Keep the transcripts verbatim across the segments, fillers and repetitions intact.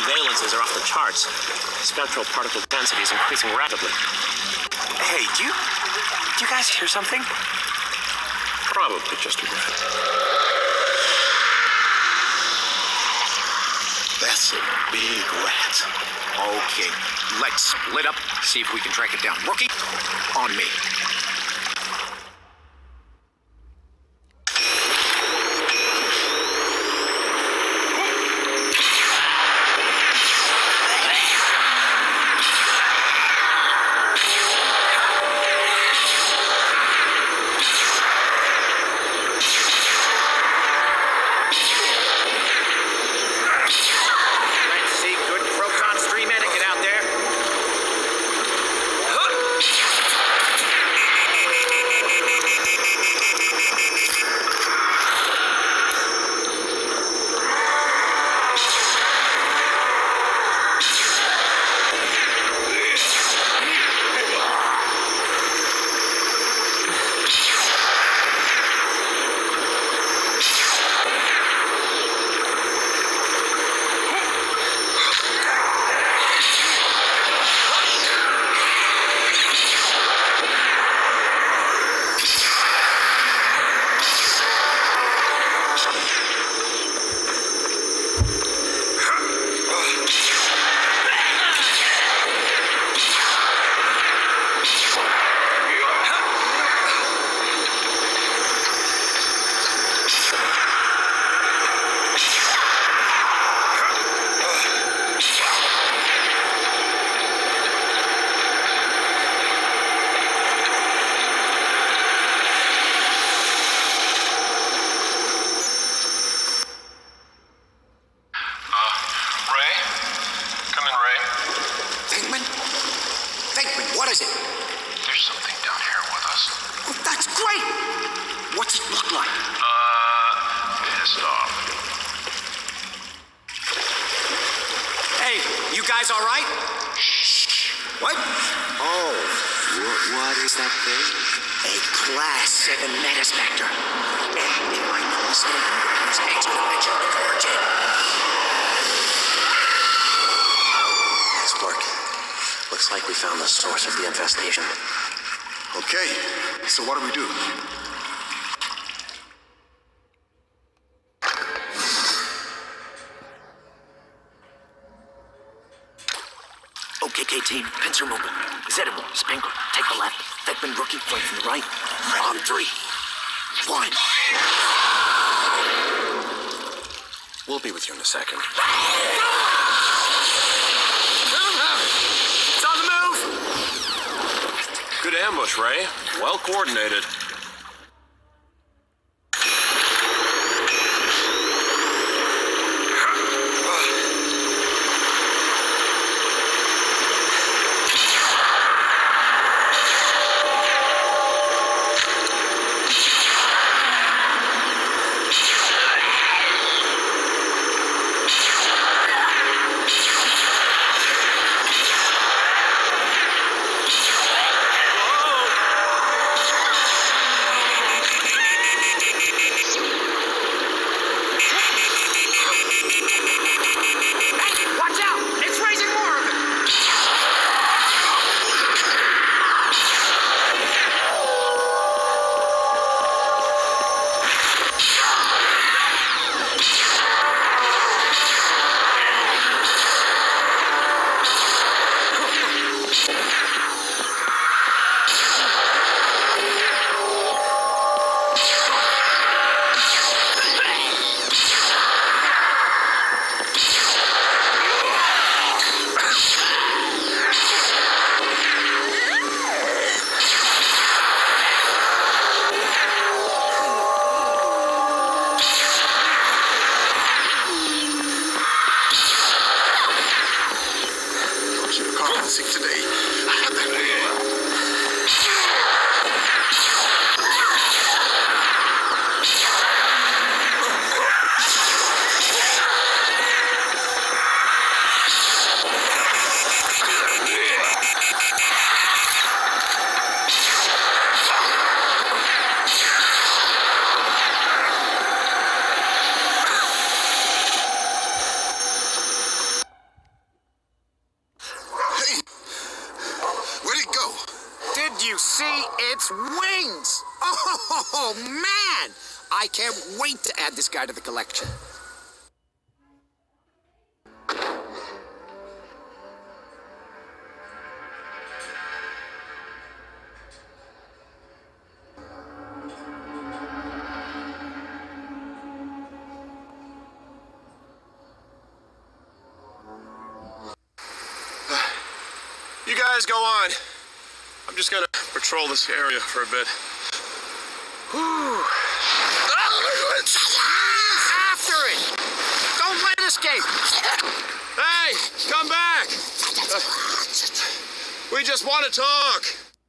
valences are off the charts. Spectral particle density is increasing rapidly. Hey, do you... do you guys hear something? Probably just a rat. That's a big rat. Okay, let's split up, see if we can track it down. Rookie, on me. So what do we do? O K K team, pincer mobile. Zedimore, Spengler, take the left. Beckman, Rookie, flank from the right. On three. One. We'll be with you in a second. It's on the move! Good ambush, Ray. Well coordinated. Whoa! see its wings? Oh, man! I can't wait to add this guy to the collection. You guys go on. I'm just gonna patrol this area for a bit. Whew. After it! Don't let it escape! Hey, come back! Uh, we just want to talk.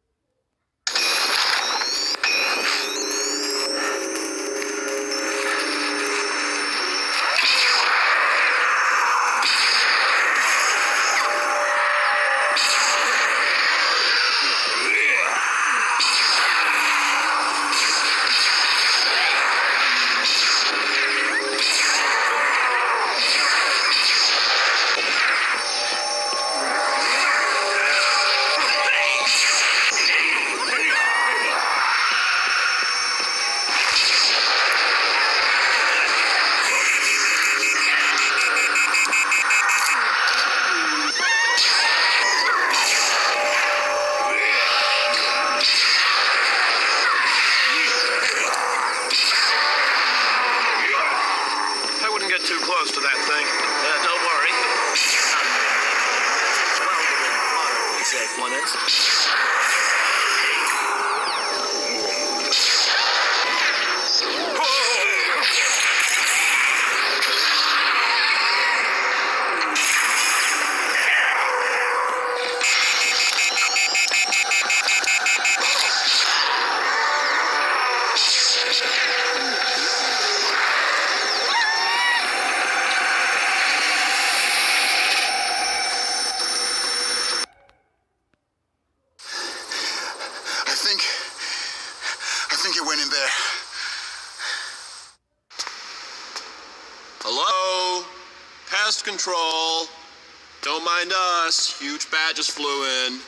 Too close to that thing. Uh, don't worry. Well, within moderately safe limits. Hello? Pest control. Don't mind us. Huge bat just flew in.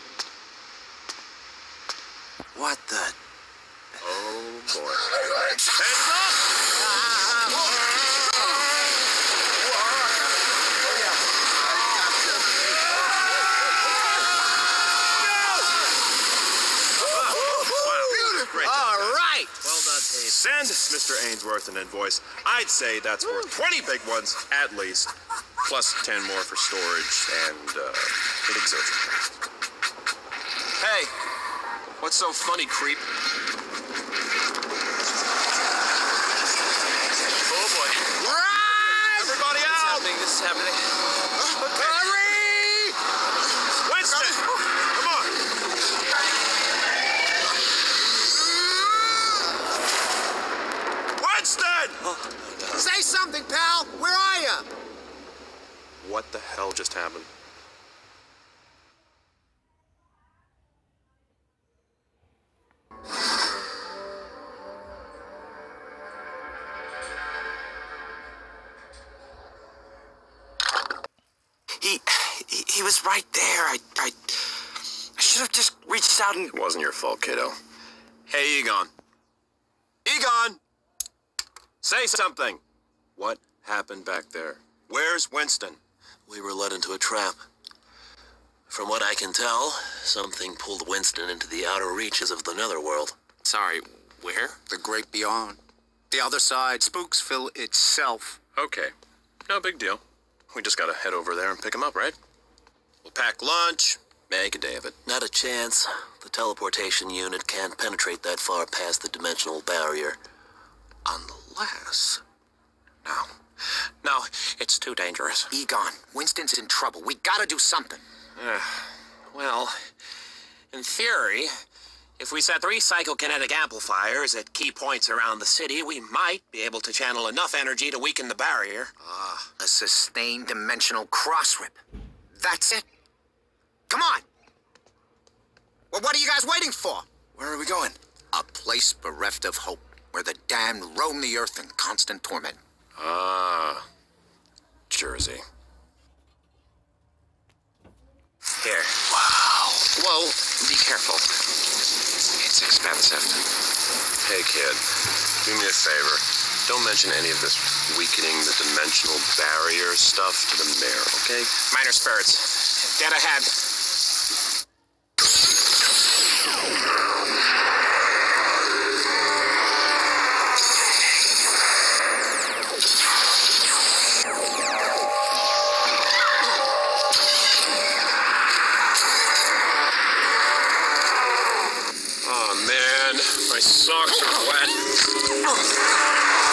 What the? Oh, boy. Heads up! Great job. All right! Well done, Dave. Send Mister Ainsworth an invoice. I'd say that's worth twenty big ones, at least. Plus ten more for storage and, uh, for exertion. Hey, what's so funny, creep? Oh, boy. Run! Everybody What's out! happening? This is happening. Hurry! Winston! Come on! Winston! Say something, pal! Where are you? What the hell just happened? He, he, he was right there. I, I, I should have just reached out and... It wasn't your fault, kiddo. Hey, Egon. Egon! Say something! What happened back there? Where's Winston? We were led into a trap. From what I can tell, something pulled Winston into the outer reaches of the netherworld. Sorry, where? The great beyond. The other side, Spooksville itself. Okay. No big deal. We just gotta head over there and pick him up, right? We'll pack lunch, make a day of it. Not a chance. The teleportation unit can't penetrate that far past the dimensional barrier. Unless... No. No, it's too dangerous. Egon, Winston's in trouble. We gotta do something. Uh, well, in theory, if we set three psychokinetic amplifiers at key points around the city, we might be able to channel enough energy to weaken the barrier. Ah, a sustained dimensional cross-rip. That's it. Come on! Well, what are you guys waiting for? Where are we going? A place bereft of hope, where the damned roam the earth in constant torment. Ah, Jersey. Here. Wow. Whoa, be careful. that's expensive. Hey, kid, do me a favor. Don't mention any of this weakening the dimensional barrier stuff to the mayor, okay? Minor spirits. Dead ahead. Oh, man. My socks are wet.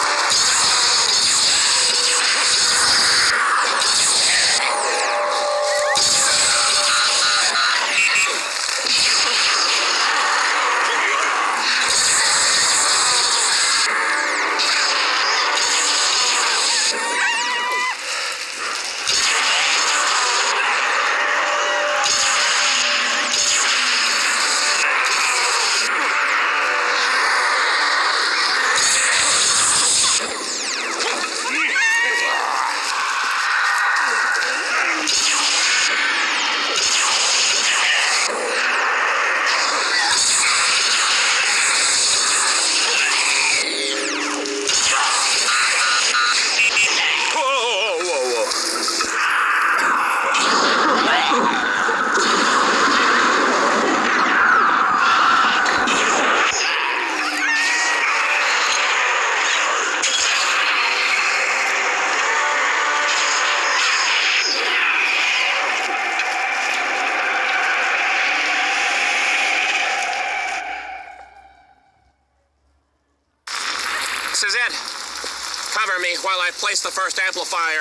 This is it. Cover me while I place the first amplifier.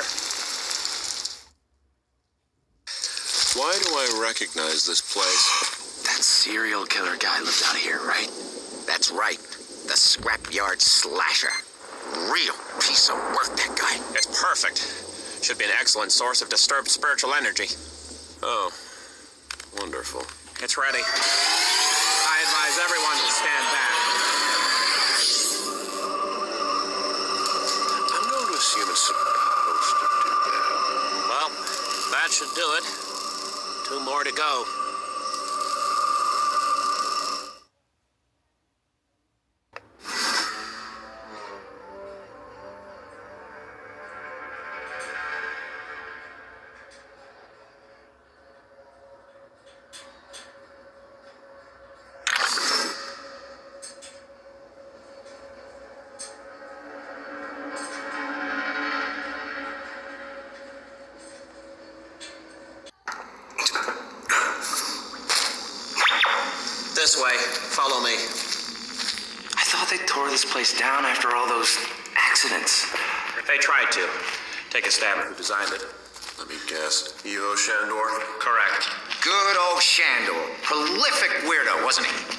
Why do I recognize this place? That serial killer guy lived out here, right? That's right. The scrapyard slasher. Real piece of work, that guy. It's perfect. Should be an excellent source of disturbed spiritual energy. Oh, wonderful. It's ready. I advise everyone to stand back. I'm going to assume it's supposed to do that. Well, that should do it. Two more to go. This way. Follow me. I thought they tore this place down after all those accidents. They tried to. Take a stab at who designed it. Let me guess. Evo Shandor? Correct. Good old Shandor. Prolific weirdo, wasn't he?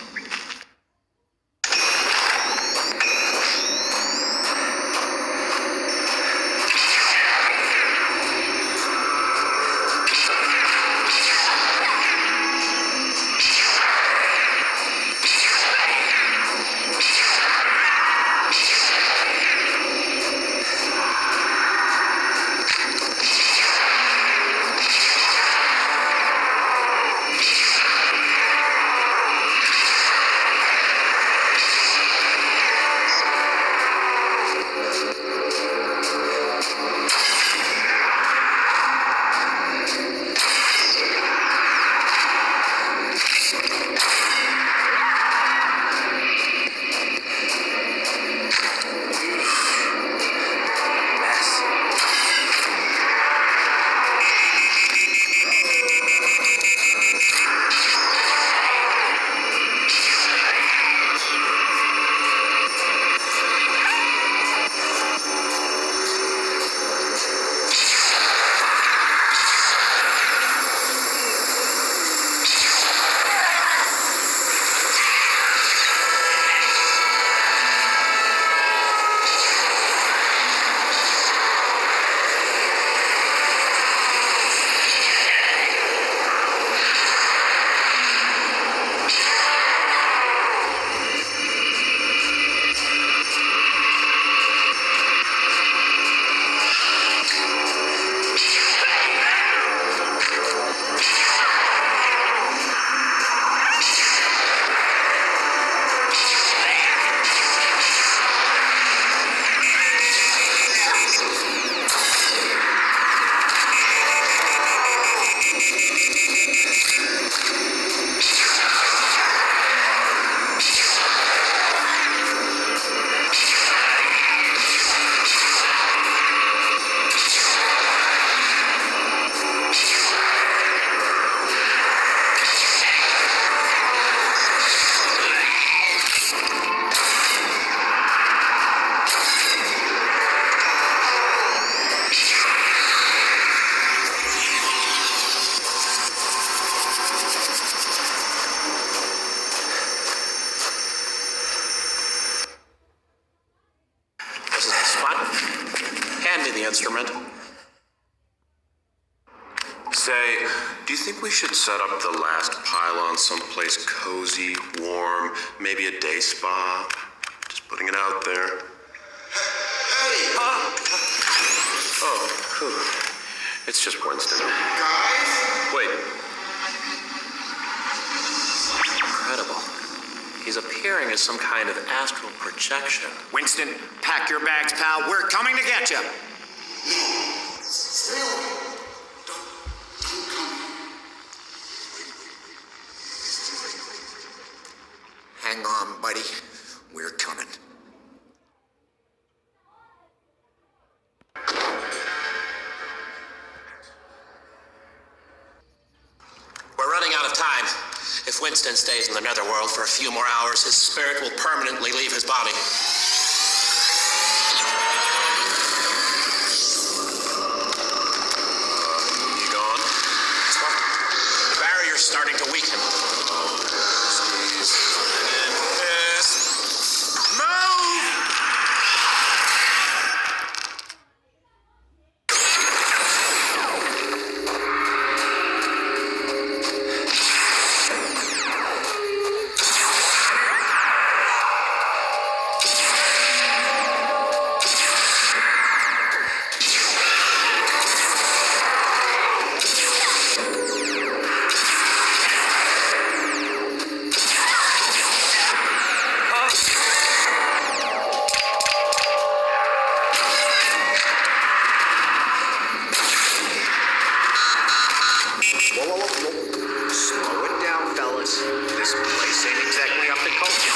instrument. Say, do you think we should set up the last pylon someplace cozy, warm, maybe a day spa? Just putting it out there. Hey! Ah. Oh, whew. It's just Winston. Guys? Wait. Incredible. He's appearing as some kind of astral projection. Winston, pack your bags, pal. We're coming to get you. Stay away. Don't, don't come. Hang on, buddy. We're coming. We're running out of time. If Winston stays in the Netherworld for a few more hours, his spirit will permanently leave his body. Uh, you gone? The barrier's starting to weaken. Slow it down, fellas. This place ain't exactly up to culture.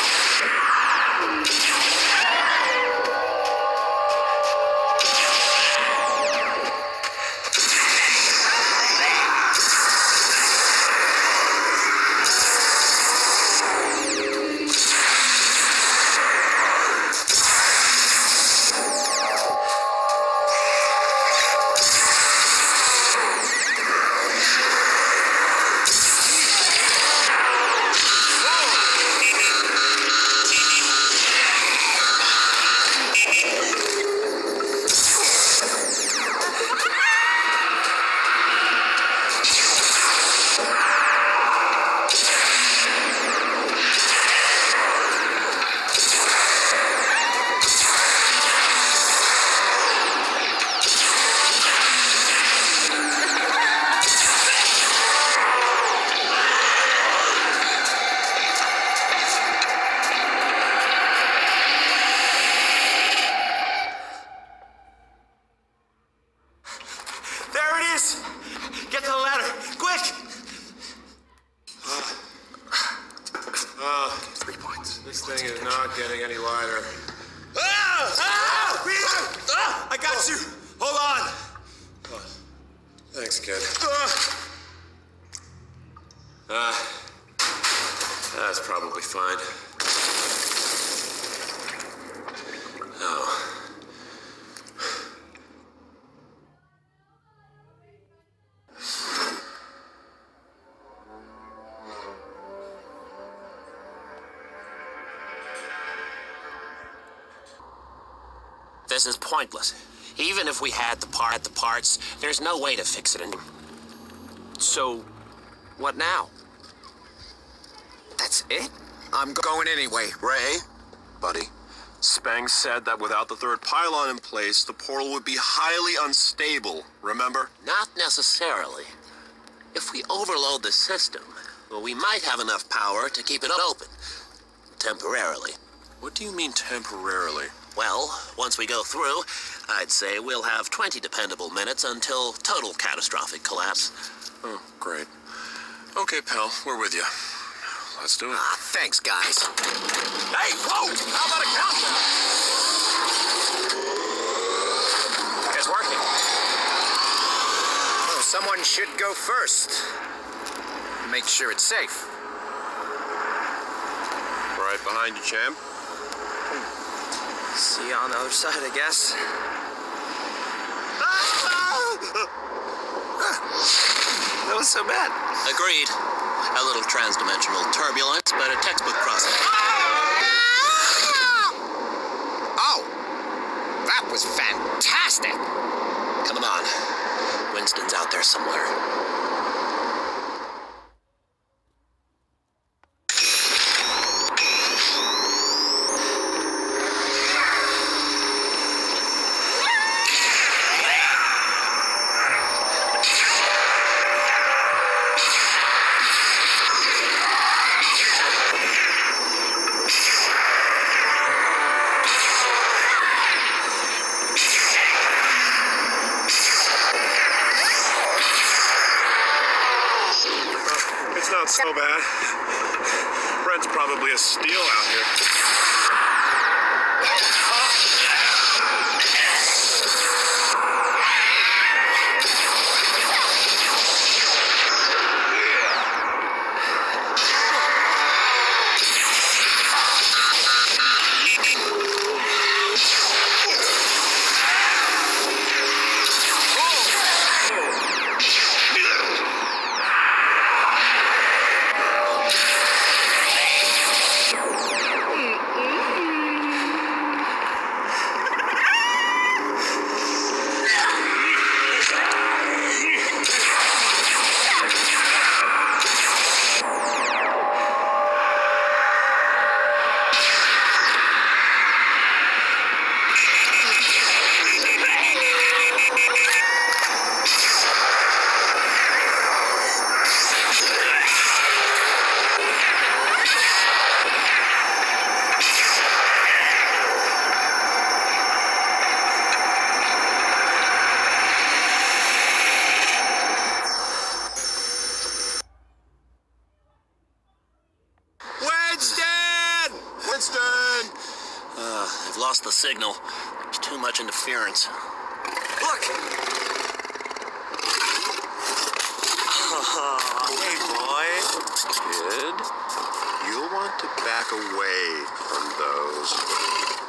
Get to the ladder, quick! Uh, uh, Three points. this thing is not getting any lighter. Ah! Ah! Peter! Ah! I got you! Hold on! Oh, thanks, kid. Ah! Uh, that's probably fine. Oh. This is pointless. Even if we had the part, the parts, there's no way to fix it. So, what now? That's it? I'm going anyway. Ray, buddy, Spang said that without the third pylon in place, the portal would be highly unstable, remember? Not necessarily. If we overload the system, well, we might have enough power to keep it open. Temporarily. What do you mean temporarily? Well, once we go through, I'd say we'll have twenty dependable minutes until total catastrophic collapse. Oh, great. Okay, pal, we're with you. Let's do it. Ah, thanks, guys. Hey, whoa! How about a countdown? It's working. Well, someone should go first. Make sure it's safe. Right behind you, champ. See you on the other side, I guess. That was so bad. Agreed. A little transdimensional turbulence, but a textbook crossing. Oh! That was fantastic. Come on. Winston's out there somewhere. Not so bad. Brent's probably a steal out here. Winston! Uh, I've lost the signal. There's too much interference. Look! Hey, boy. Kid, you'll want to back away from those.